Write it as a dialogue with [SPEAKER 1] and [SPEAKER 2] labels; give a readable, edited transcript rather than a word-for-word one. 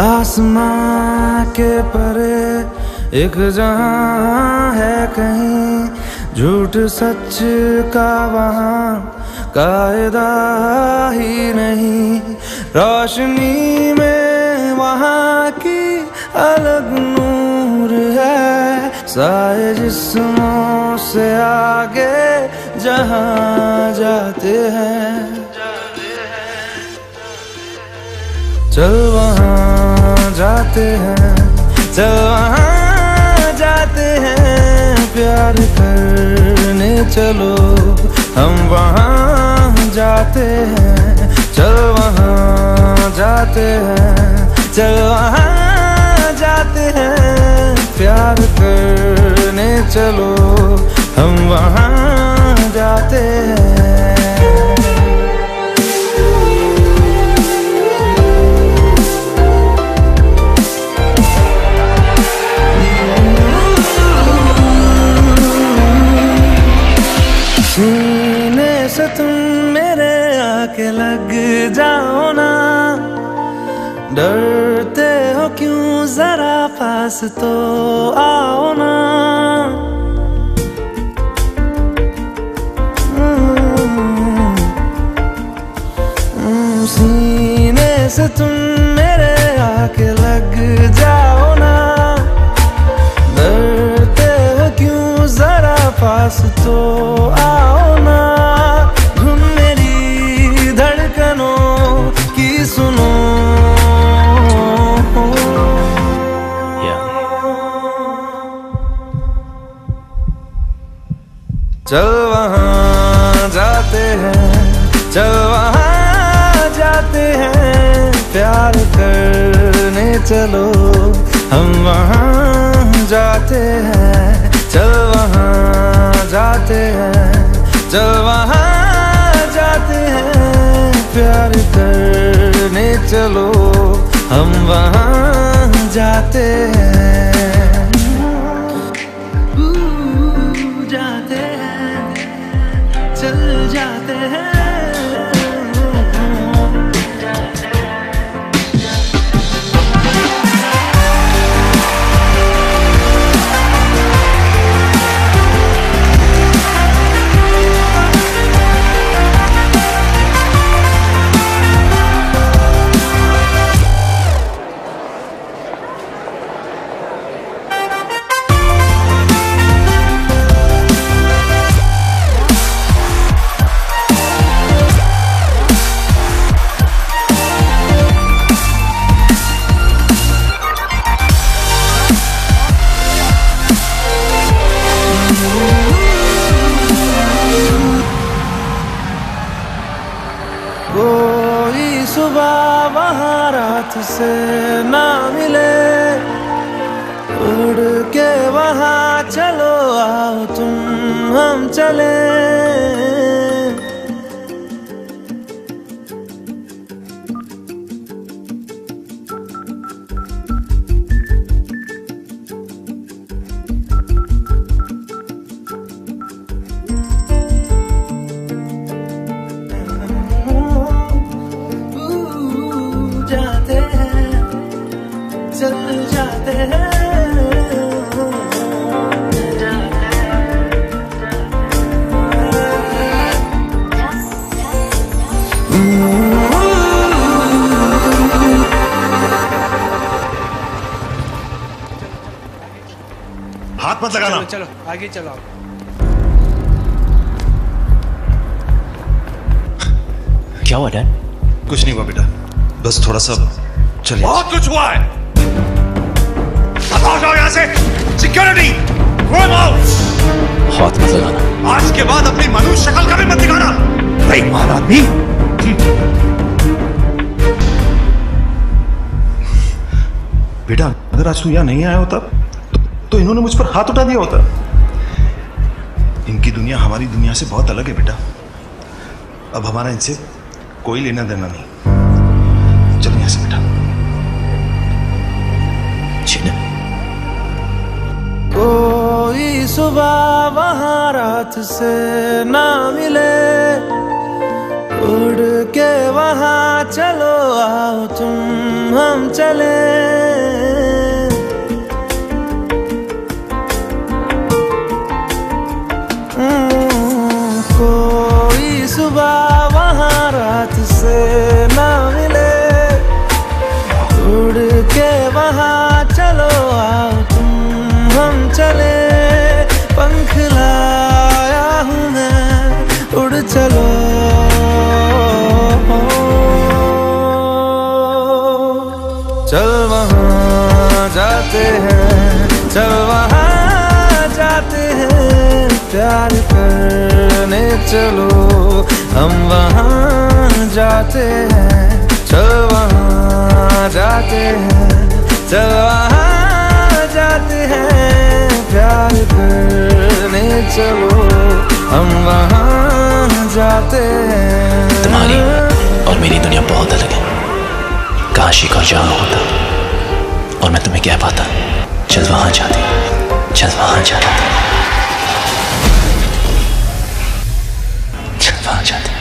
[SPEAKER 1] आसमां के परे एक जहां है कहीं, झूठ सच का वहां कायदा ही नहीं। रोशनी में वहां की अलग नूर है, साए जिस्मों से आगे जहां जाते हैं। चल वहां जाते हैं, चल वहां जाते हैं, प्यार करने चलो हम वहां जाते हैं। चल वहां जाते हैं, चल वहां जाते हैं, प्यार करने चलो हम वहां जाते हैं। सीने से तुम मेरे आके लग जाओ ना, डरते हो क्यों जरा पास तो आओ ना। सीने से तुम मेरे आके लग जाओ ना, डरते हो क्यों जरा पास तो आओ ना। धुन मेरी धड़कनों की सुनो, चल वहां जाते हैं, चल वहां जाते हैं, प्यार करने चलो हम वहां जाते हैं। चल वहां जाते हैं, चल वहां जाते हैं, प्यार करने चलो हम वहां जाते हैं। जाते हैं, चल जाते हैं। कोई सुबह वहाँ रात से ना मिले, उड़ के वहाँ चलो आओ तुम हम चले। जाते हैं, चल जाते हैं।
[SPEAKER 2] हाथ मत लगाना।
[SPEAKER 3] चलो, चलो आगे चलो आप।
[SPEAKER 4] क्या हुआ डैड?
[SPEAKER 2] कुछ नहीं हुआ बेटा, बस थोड़ा सा चलिए।
[SPEAKER 5] बहुत कुछ हुआ है, हटाओ जाओ यहाँ से। सिक्योरिटी,
[SPEAKER 4] हाथ मत लगाना।
[SPEAKER 5] आज के बाद अपनी मनुष्य शक्ल का भी मत दिखाना।
[SPEAKER 4] बेईमान आदमी।
[SPEAKER 2] बेटा अगर आज तू यहाँ नहीं आया होता तो इन्होंने मुझ पर हाथ उठा दिया होता। इनकी दुनिया हमारी दुनिया से बहुत अलग है बेटा। अब हमारा इनसे कोई लेना देना नहीं। चलो यहाँ से बेटा।
[SPEAKER 1] कोई सुबह वहाँ रात से ना मिले, उड़ के वहाँ चलो आओ तुम हम चले। कोई सुबह वहाँ रात से ना मिले, उड़ के वहाँ चलो आओ तुम हम चले। पंख लाया हूँ मैं, उड़ चलो। चल वहाँ जाते हैं, चल वहाँ जाते हैं, प्यार करने चलो हम वहाँ जाते हैं। चल वहाँ जाते हैं, चल वहाँ जाते हैं, प्यार करने चलो हम वहाँ जाते हैं।
[SPEAKER 4] तुम्हारी और मेरी दुनिया बहुत अलग है। काश एक और जहां होता और मैं तुम्हें कह पाता चल वहां जाते, चल वहां जाते, चल वहां जाते।